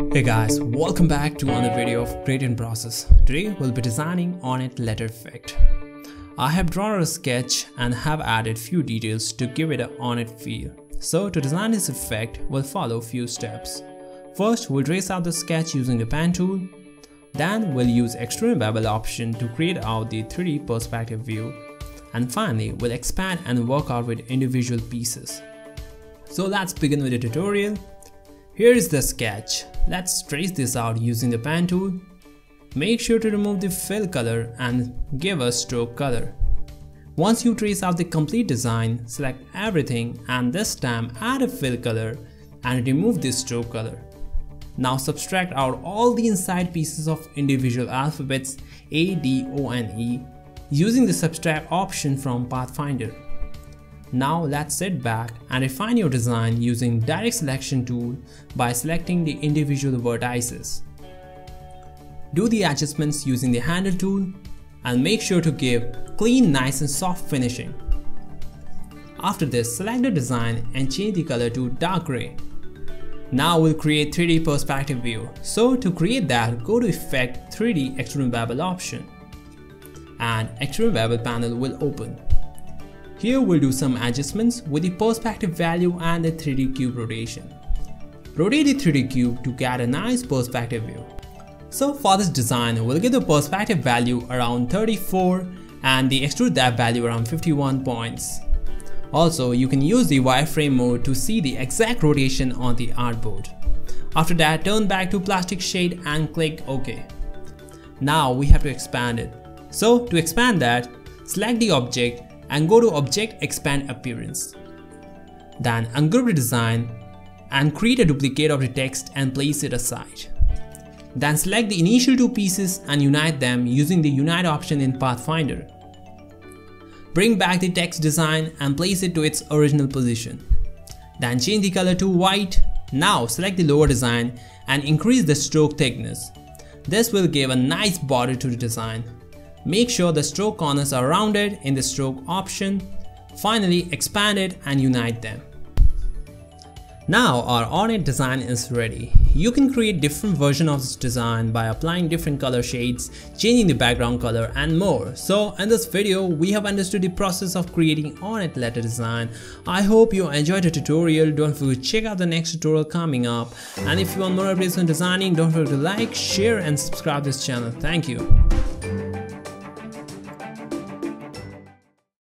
Hey guys, welcome back to another video of Gradient Process. Today we'll be designing Ornate letter effect. I have drawn a sketch and have added few details to give it an ornate feel. So to design this effect, we'll follow few steps. First, we'll trace out the sketch using the pen tool. Then we'll use Extrude and Bevel option to create out the 3D perspective view. And finally, we'll expand and work out with individual pieces. So let's begin with the tutorial. Here is the sketch. Let's trace this out using the pen tool. Make sure to remove the fill color and give a stroke color. Once you trace out the complete design, select everything and this time add a fill color and remove the stroke color. Now subtract out all the inside pieces of individual alphabets A, D, O and E using the subtract option from Pathfinder. Now let's sit back and refine your design using direct selection tool by selecting the individual vertices. Do the adjustments using the handle tool and make sure to give clean, nice and soft finishing. After this, select the design and change the color to dark gray. Now we'll create 3D perspective view. So to create that, go to Effect 3D Extrude and Bevel option and Extrude and Bevel panel will open. Here we'll do some adjustments with the perspective value and the 3D cube rotation. Rotate the 3D cube to get a nice perspective view. So for this design, we'll give the perspective value around 34 and the extrude depth value around 51 points. Also, you can use the wireframe mode to see the exact rotation on the artboard. After that, turn back to plastic shade and click OK. Now we have to expand it. So to expand that, select the object and go to Object Expand Appearance. Then ungroup the design and create a duplicate of the text and place it aside. Then select the initial two pieces and unite them using the Unite option in Pathfinder. Bring back the text design and place it to its original position. Then change the color to white. Now select the lower design and increase the stroke thickness. This will give a nice border to the design. Make sure the stroke corners are rounded in the stroke option. Finally, expand it and unite them. Now our ornate design is ready. You can create different versions of this design by applying different color shades, changing the background color and more. So in this video, we have understood the process of creating ornate letter design. I hope you enjoyed the tutorial. Don't forget to check out the next tutorial coming up. And if you want more updates on designing, don't forget to like, share and subscribe this channel. Thank you.